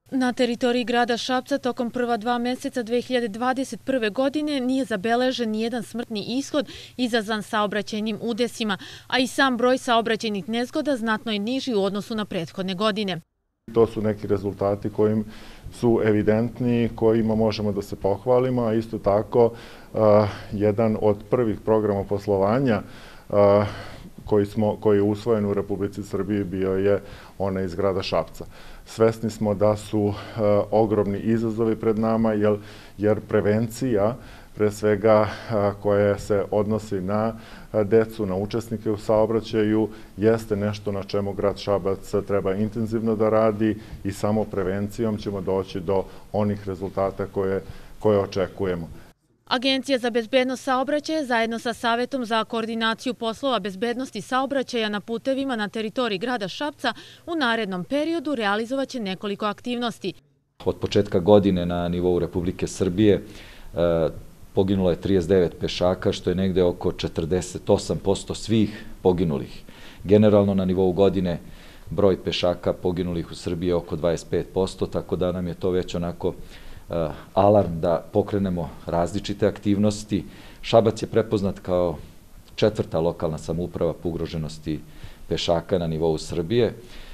Na teritoriji grada Šapca tokom prva 2 meseca 2021. godine nije zabeležen nijedan smrtni ishod izazvan saobraćajnim udesima, a i sam broj saobraćajnih nezgoda znatno je niži u odnosu na prethodne godine. To su neki rezultati kojim su evidentni, kojima možemo da se pohvalimo, a isto tako jedan od prvih programa poslovanja koji je usvojen u Republici Srbiji bio je onaj iz grada Šapca. Svesni smo da su ogromni izazovi pred nama, jer prevencija, pre svega koja se odnosi na decu, na učesnike u saobraćaju, jeste nešto na čemu grad Šabac treba intenzivno da radi i samo prevencijom ćemo doći do onih rezultata koje očekujemo. Agencija za bezbednost saobraćaja zajedno sa Savetom za koordinaciju poslova bezbednosti saobraćaja na putevima na teritoriji grada Šapca u narednom periodu realizovaće nekoliko aktivnosti. Od početka godine na nivou Republike Srbije poginulo je 39 pešaka, što je negde oko 48% svih poginulih. Generalno na nivou godine broj pešaka poginulih u Srbiji je oko 25%, tako da nam je to već onako alarm da pokrenemo različite aktivnosti. Šabac je prepoznat kao 4. lokalna samouprava po ugroženosti pešaka na nivou Srbije.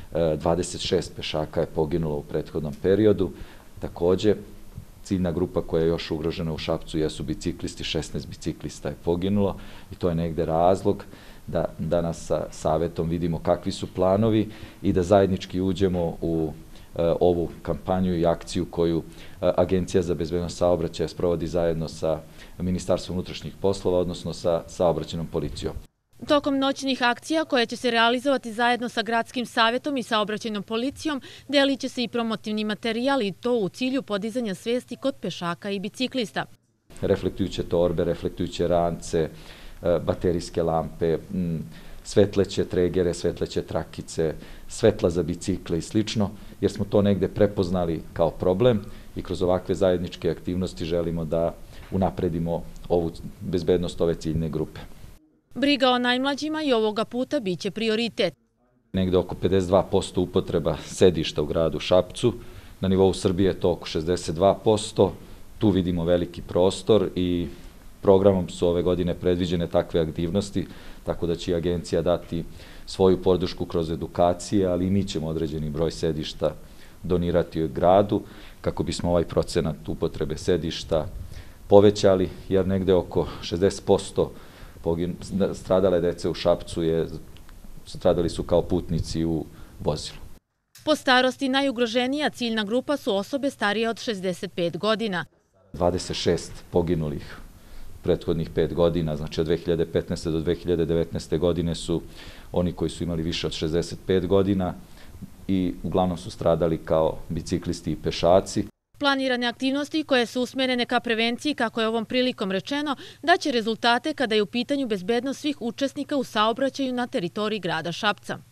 26 pešaka je poginulo u prethodnom periodu. Takođe, ciljna grupa koja je još ugrožena u Šapcu jesu biciklisti, 16 biciklista je poginulo i to je negde razlog da danas sa Savetom vidimo kakvi su planovi i da zajednički uđemo u ovu kampanju i akciju koju Agencija za bezbednost saobraćaja sprovodi zajedno sa Ministarstvom unutrašnjih poslova, odnosno sa saobraćajnom policijom. Tokom noćnih akcija koje će se realizovati zajedno sa Gradskim savetom i saobraćajnom policijom delit će se i promotivni materijal i to u cilju podizanja svesti kod pešaka i biciklista. Reflektujuće torbe, reflektujuće rance, baterijske lampe, svetleće tregere, svetleće trakice, svetla za bicikle i slično, jer smo to negde prepoznali kao problem i kroz ovakve zajedničke aktivnosti želimo da unapredimo ovu bezbednost ove ciljne grupe. Briga o najmlađima i ovoga puta biće prioritet. Negde oko 52% upotreba sedišta u gradu Šapcu, na nivou Srbije je to oko 62%, tu vidimo veliki prostor i programom su ove godine predviđene takve aktivnosti, tako da će agencija dati svoju podršku kroz edukacije, ali i mi ćemo određeni broj sedišta donirati u gradu, kako bismo ovaj procenat upotrebe sedišta povećali, jer negde oko 60% stradale dece u Šapcu stradali su kao putnici u vozilu. Po starosti najugroženija ciljna grupa su osobe starije od 65 godina. 26 poginulih prethodnih 5 godina, znači od 2015. do 2019. godine su oni koji su imali više od 65 godina i uglavnom su stradali kao biciklisti i pešaci. Planirane aktivnosti koje su usmjerene ka prevenciji, kako je ovom prilikom rečeno, daće rezultate kada je u pitanju bezbednost svih učesnika u saobraćaju na teritoriji grada Šapca.